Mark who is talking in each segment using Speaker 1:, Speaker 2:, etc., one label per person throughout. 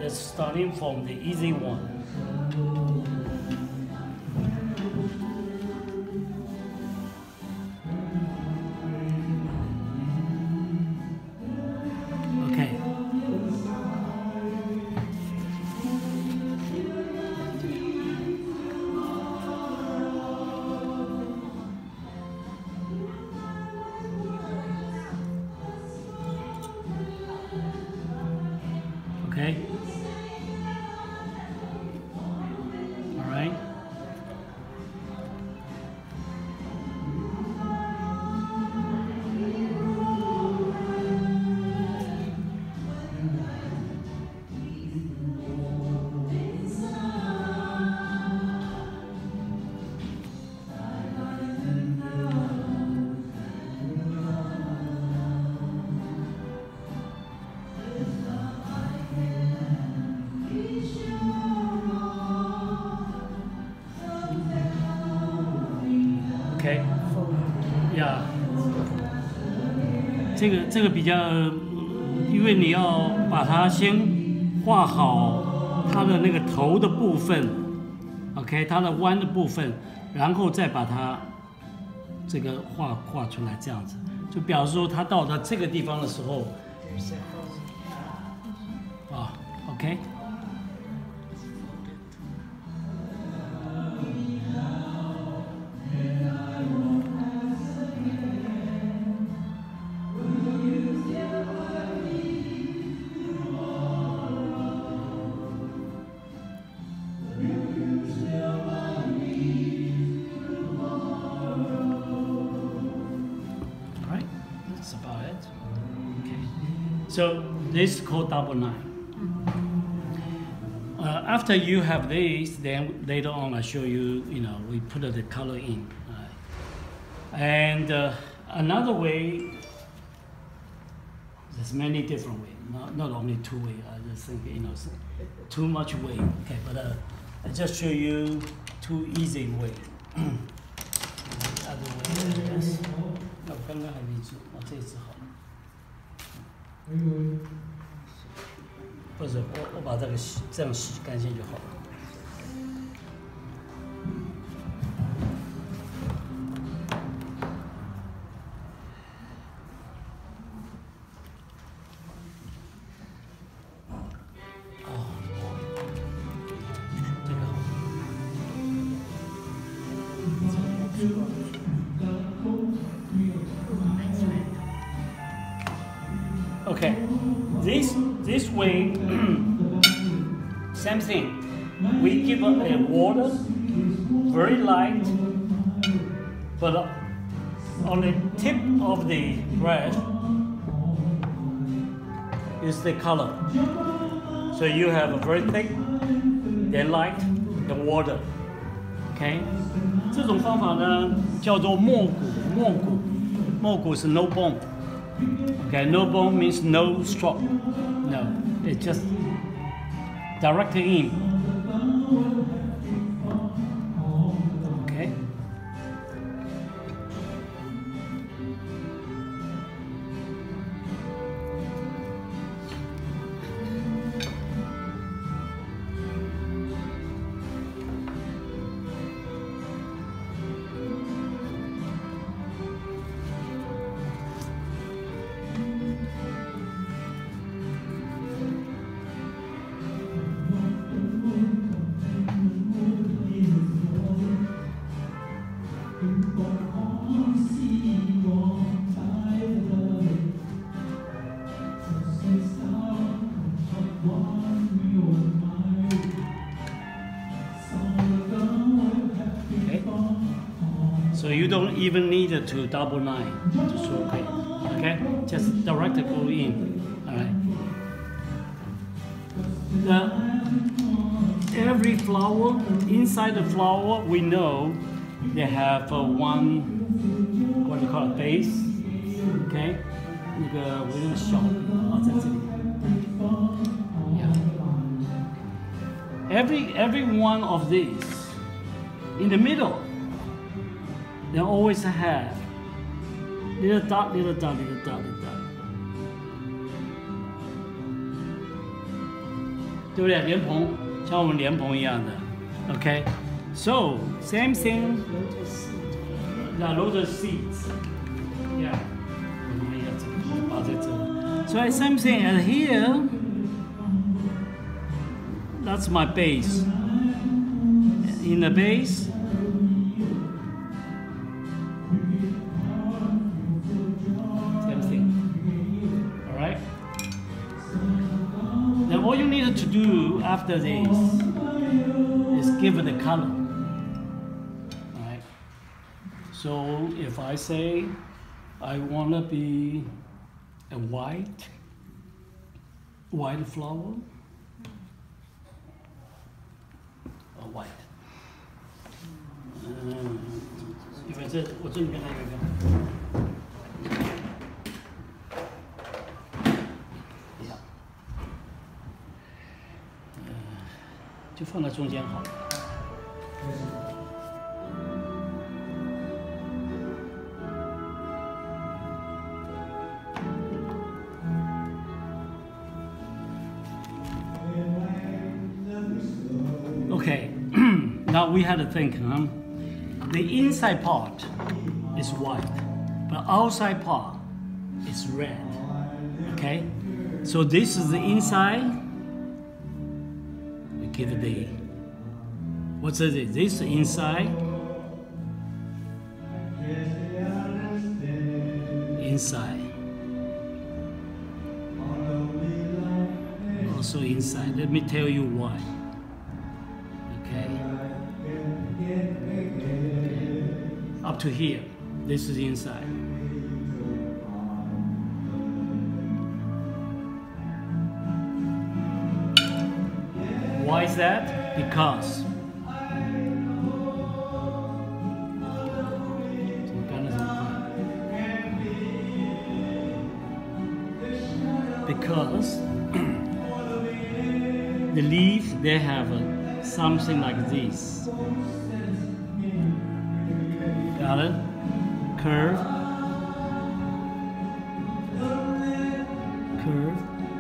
Speaker 1: Just starting from the easy one. Okay. Okay. All right. OK， 呀，这个比较，因为你要把它先画好它的那个头的部分 ，OK， 它的弯的部分，然后再把它这个画出来，这样子，就表示说它到了这个地方的时候，啊 ，OK。That's about it. Okay. So this is called double nine. After you have this, then later on I show you. You know, we put the color in. And another way. There's many different ways. Not only two ways. I just think too much way. Okay, but I just show you two easy way. Other way, yes. 那我刚刚还没做，这一次好了。不是，我把这个这样洗干净就好了。这个好。Okay, this way, same thing. We give a water, very light, but on the tip of the brush is the color. So you have a very thick, then light, then water. Okay, 这种方法呢叫做没骨是 no bone. Okay, no bone means no stroke. No, it's just directly in. Okay. So you don't even need to double line to stroke it. Okay, just directly go in. All right. Every flower, inside the flower, we know they have one, what do you call it, base. Okay, 那个我用小啊在这里。Yeah. Every one of these, in the middle, they always have little dot, little dot, little dot, little dot. 对不对？莲蓬像我们莲蓬一样的 ，OK。So same thing. Yeah, lotus seeds. Yeah. 我们要这个把在这。So same thing and here. That's my base. In the base. Same thing. All right. Then all you need to do after this is give it a color. All right. So if I say I want to be a white flower, a white. 因为这我这里面还有一个。就放在中间好了。Okay, now we had to think, huh? The inside part is white, but outside part is red. Okay, so this is the inside. We give it the what's it? This inside. Inside. Also inside. Let me tell you why. Okay. Up to here. This is inside. Why is that? Because the leaf, they have something like this. Got it? Curve. Curve.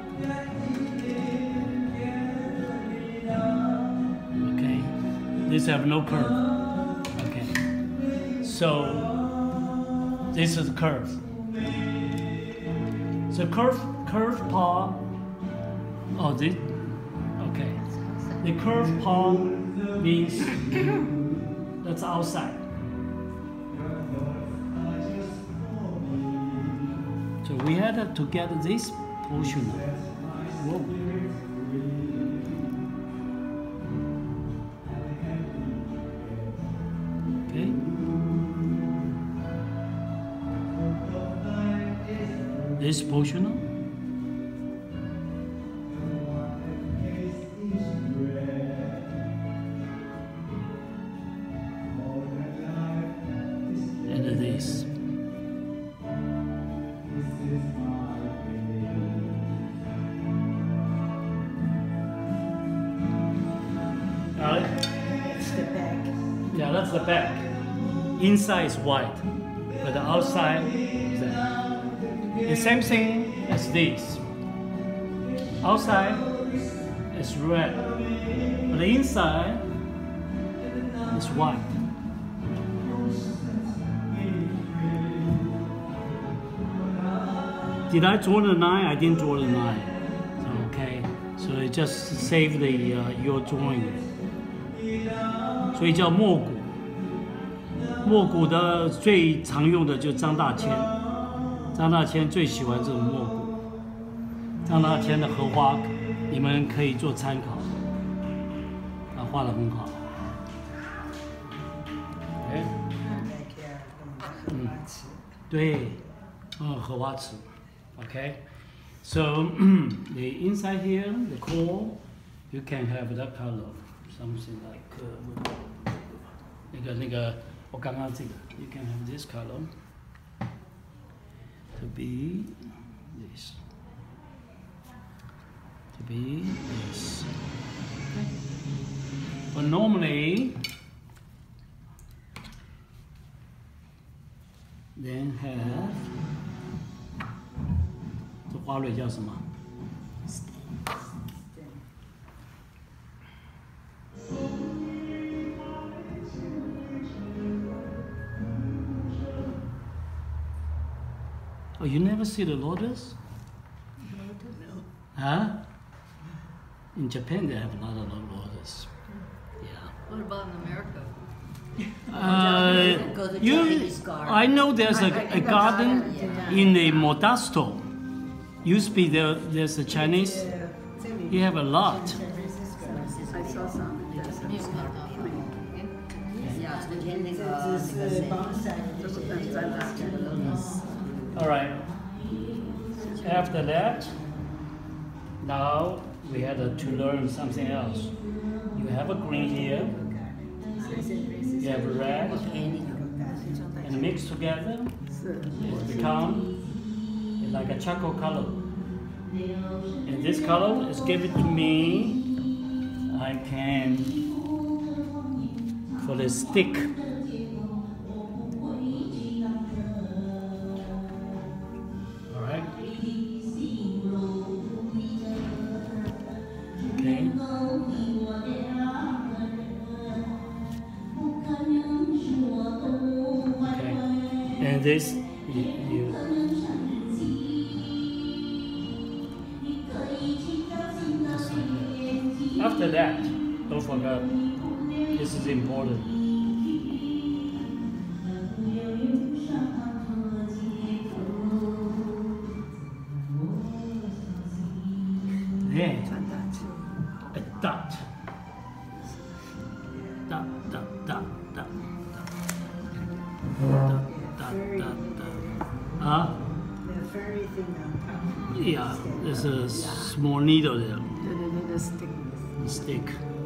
Speaker 1: Okay. These have no curve. Okay. So this is curve. So curve part. Oh, this. Okay. The curve part means that's outside. So we had to get this portion. Whoa. Okay. This portion. This. Got it?
Speaker 2: That's the back.
Speaker 1: Yeah, that's the back. Inside is white, but the outside is that. The same thing as this. Outside is red, but the inside is white. Did I draw the line? I didn't draw the line. So, okay, so it just save the your drawing. 所以叫墨骨。墨骨的最常用的就是张大千，张大千最喜欢这种墨骨。张大千的荷花，你们可以做参考。他画得很好。哎，对，荷花池。Okay, so the inside here, the core, you can have that color, something like 那个我刚刚这个 you can have this color to be this, to be this. Okay. But normally, then have. 这花蕊叫什么 Oh, you never see the lotus? Huh? In Japan, they have a lot of lotus. Yeah.
Speaker 2: What about in America?
Speaker 1: I know there's a garden in the Modesto. Used to be there's a Chinese. You have a lot.
Speaker 2: I saw some.
Speaker 1: All right. After that, now we had to learn something else. You have a green here. You have a red, and mix together, it becomes like a charcoal color. And this color is given to me. I can for the stick. All right. Okay. And this, after that, don't forget, this is important. Then, a dot. Dot, dot, dot, dot, dot.
Speaker 3: The furry thing on top.
Speaker 1: Yeah, there's a small needle there.
Speaker 2: The stick.
Speaker 1: Stick.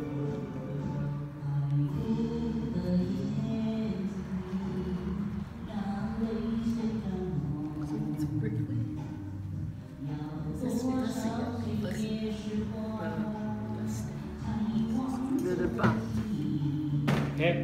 Speaker 2: It's prickly. The back.
Speaker 1: Okay.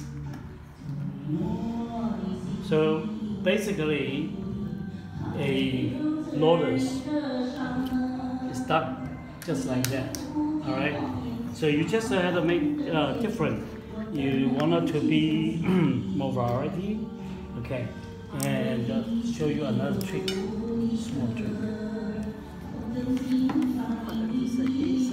Speaker 1: So basically, a lotus is stuck just like that. All right. So you just have to make different. You want it to be more variety. Okay. And show you another trick, small trick.
Speaker 2: It's